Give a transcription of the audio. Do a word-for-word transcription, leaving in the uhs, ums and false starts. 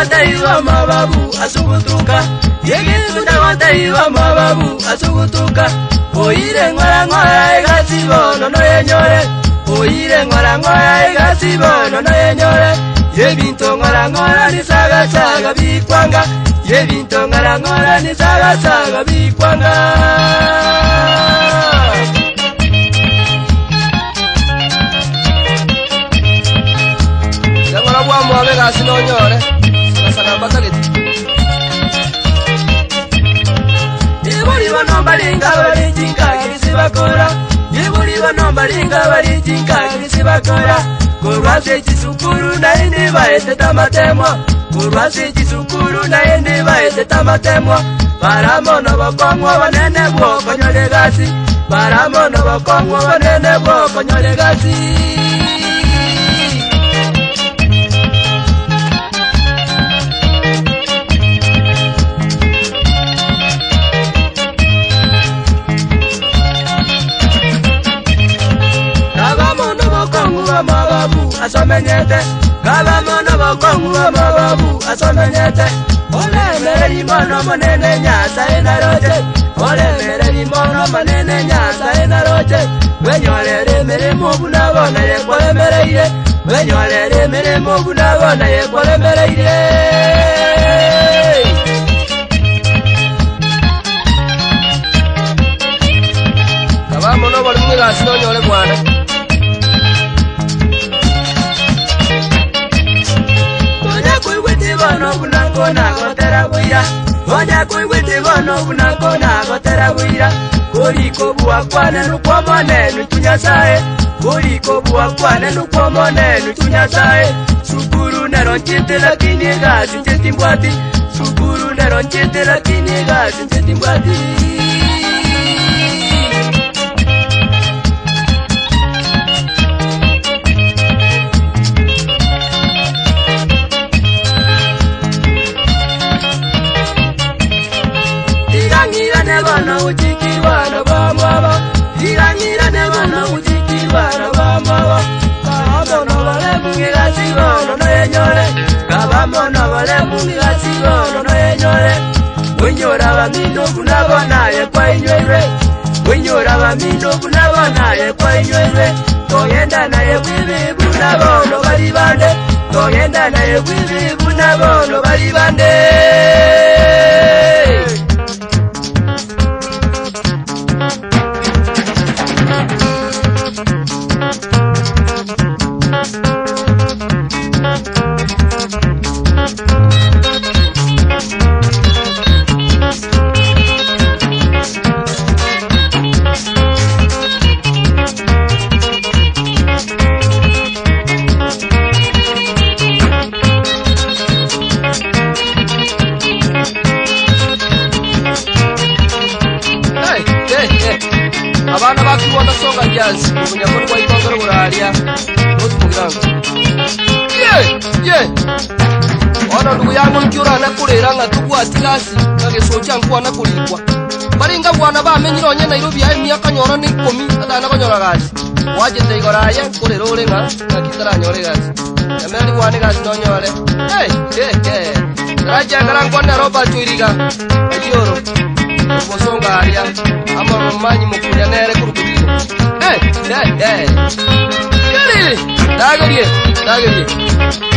wataiwa mababu asugutuka yegintu na wataiwa mababu asugutuka oire ngora ngora egasibo no yenyore oire ngora ngora egasibo no yenyore yebinto ngora ngora ni saga saga bikwanga yebinto ngora ngora ni saga saga bikwanga ngora bwa mwabe gasino nyore sana batageti iburi bano balinga bali jinga kisibakora iburi bano balinga bali jinga kisibakora kurwase kisukuru na indi baete tamatemwa kurwase kisukuru na indi baete tamatemwa paramono bakongwa banene bwo konyole gasi paramono bakongwa banene bwo konyole gasi mababu asamenyete gaba mono bokongu mababu asamenyete ole mereri mono monene nyasa enaroje ole mereri mono monene nyasa enaroje wenyolere mere mubuna bona ye kolemereire wenyolere mere mubuna bona ye kolemereire gaba mono bali mwigasi no nyole bwana bono bunango nago teraguira onya kuigwiti bono bunango nago teraguira kuriko bua kwane nukwamone nutunyasae kuriko bua kwane nukwamone nutunyasae sukuru nero nchite lakini gasi nchiti mbwati sukuru nero nchite lakini gasi nchiti mbwati Nebana ujikirwa na bamaba Irangira nebana ujikirwa na bamaba Kabamono bale mungira sigono no yenyore Kabamono bale mungira sigono no yenyore Winyora bamino bunabona ye kwa inywere Winyora bamino bunabona ye kwa inywere Togenda na ye kwibi bunabono bali bande Togenda na ye kwibi bunabono bali bande abana bakiwona songa jazz kunyakoni kwa ikongero buralia roti mugirango ye ye ona ndugu yangu nkiura nakurira nga tugwati gasi ngagesocha nkwa nakulikwa baringa bwana bamenyiro nya Nairobi ya myaka nyoro ni kumi atana konyora gasi wajete igoraya kurira ure nga ngakitara nyore gasi emeli bwana gasi no nyore hey hey hey raja ngarango na roba tuiriga ayoro bosonga aria ama manyi mukunya nere kurukubiro eh eh eh kiri dagarie dagarie